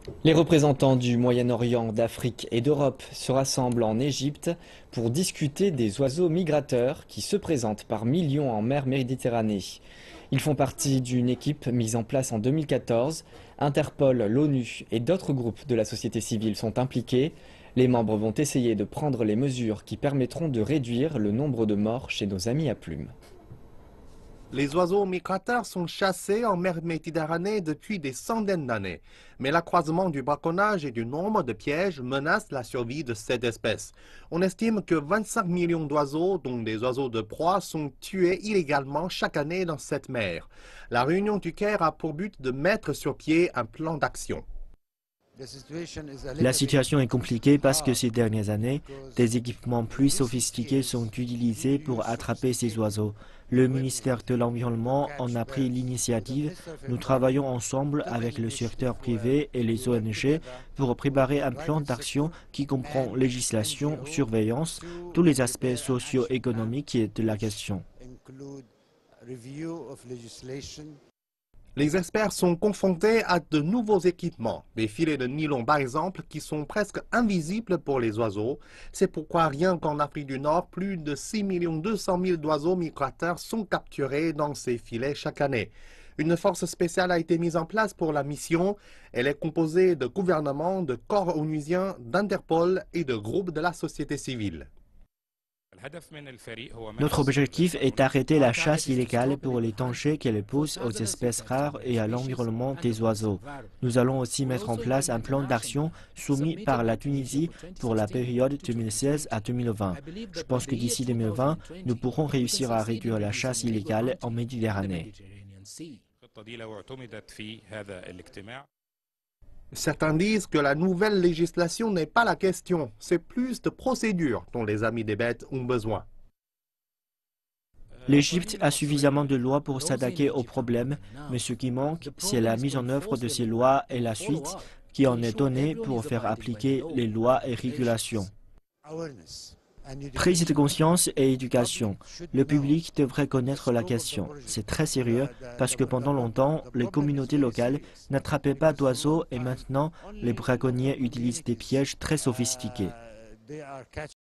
Les représentants du Moyen-Orient, d'Afrique et d'Europe se rassemblent en Égypte pour discuter des oiseaux migrateurs qui se présentent par millions en mer Méditerranée. Ils font partie d'une équipe mise en place en 2014. Interpol, l'ONU et d'autres groupes de la société civile sont impliqués. Les membres vont essayer de prendre les mesures qui permettront de réduire le nombre de morts chez nos amis à plumes. Les oiseaux migrateurs sont chassés en mer Méditerranée depuis des centaines d'années. Mais l'accroissement du braconnage et du nombre de pièges menace la survie de cette espèce. On estime que 25 millions d'oiseaux, dont des oiseaux de proie, sont tués illégalement chaque année dans cette mer. La réunion du Caire a pour but de mettre sur pied un plan d'action. La situation est compliquée parce que ces dernières années, des équipements plus sophistiqués sont utilisés pour attraper ces oiseaux. Le ministère de l'Environnement en a pris l'initiative. Nous travaillons ensemble avec le secteur privé et les ONG pour préparer un plan d'action qui comprend législation, surveillance, tous les aspects socio-économiques de la question. Les experts sont confrontés à de nouveaux équipements, des filets de nylon par exemple, qui sont presque invisibles pour les oiseaux. C'est pourquoi rien qu'en Afrique du Nord, plus de 6 200 000 d'oiseaux migrateurs sont capturés dans ces filets chaque année. Une force spéciale a été mise en place pour la mission. Elle est composée de gouvernements, de corps onusiens, d'Interpol et de groupes de la société civile. Notre objectif est d'arrêter la chasse illégale pour les dangers qu'elle pose aux espèces rares et à l'environnement des oiseaux. Nous allons aussi mettre en place un plan d'action soumis par la Tunisie pour la période 2016 à 2020. Je pense que d'ici 2020, nous pourrons réussir à réduire la chasse illégale en Méditerranée. Certains disent que la nouvelle législation n'est pas la question, c'est plus de procédures dont les amis des bêtes ont besoin. L'Égypte a suffisamment de lois pour s'attaquer au problème, mais ce qui manque, c'est la mise en œuvre de ces lois et la suite qui en est donnée pour faire appliquer les lois et régulations. Prise de conscience et éducation. Le public devrait connaître la question. C'est très sérieux parce que pendant longtemps, les communautés locales n'attrapaient pas d'oiseaux et maintenant, les braconniers utilisent des pièges très sophistiqués.